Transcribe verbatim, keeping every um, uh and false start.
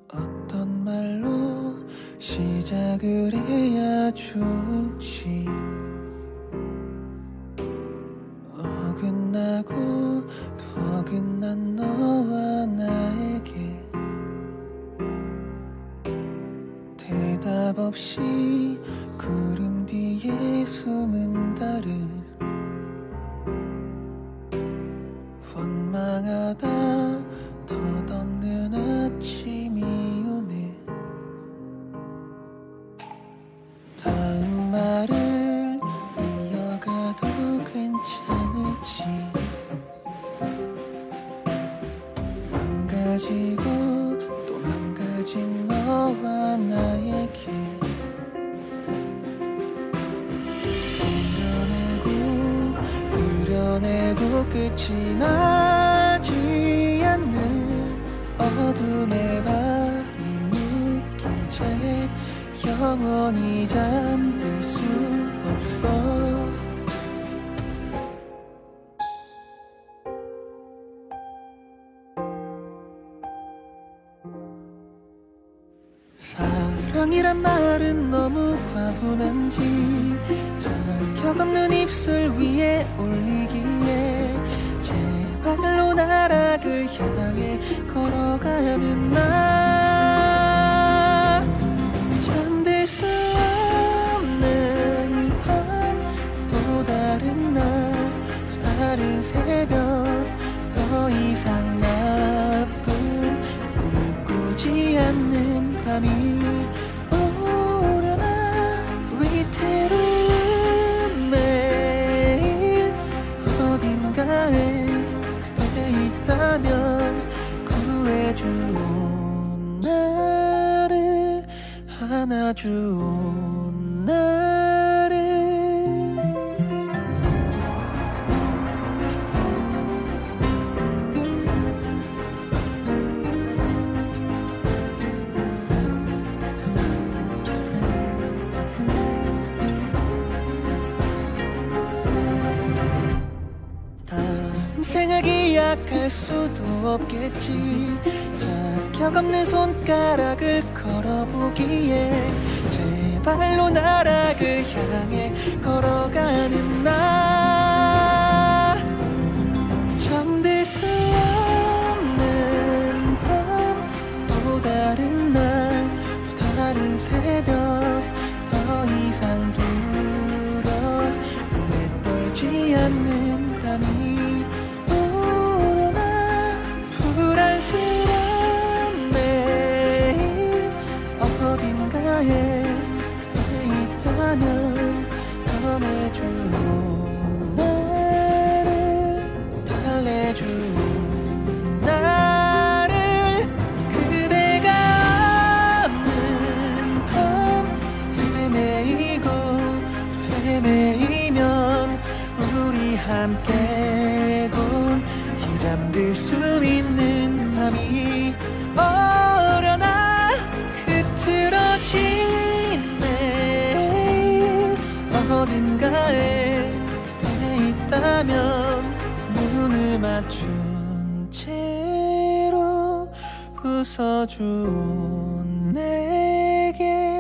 어떤 말로 시작을 해야 좋을지 어긋나고 또 어긋난 너와 나에게 대답 없이 구름 뒤에 숨은 달을 원망하다 덧없는 아침이 오네. 다음 말을 이어가도 괜찮을지 망가지고 또 망가진 너와 나에게 그려내고 그려내도 끝이 나지 않는 어둠의 발이 묶인 채 영원히 잠들 수 없어. 사랑이란 말은 너무 과분한지 자격 없는 입술 위에 올리기에 제 발로 나락을 향해 걸어가는 나 잠들 수 없는 밤 또 다른 날 또 다른 새벽 더 이상 나쁜 꿈을 꾸지 않는 밤이 오려나 위태로운 매일 어딘가에 그대 있다면 구해준 나를 안아준 나를 다음 생을 기약할 수도 없겠지. 자격 없는 손가락을 걸어보기에 제 발로 나락을 향해 걸어가는 나 잠들 수 없는 밤 또 다른 날 또 다른 새벽 더 이상 두려 눈에 떨지 않는 밤이 오려나 불안스러운 매일 어딘가에 그대 있다면 꺼내준 나를 달래준 나를 그대가 없는 밤 헤매이고 헤매이면 우리 함께 곤 이 잠들 수 있는 밤이 오려나 흐트러진 매일 어딘가에 그대 있다면 눈을 맞춘 채로 웃어준 내게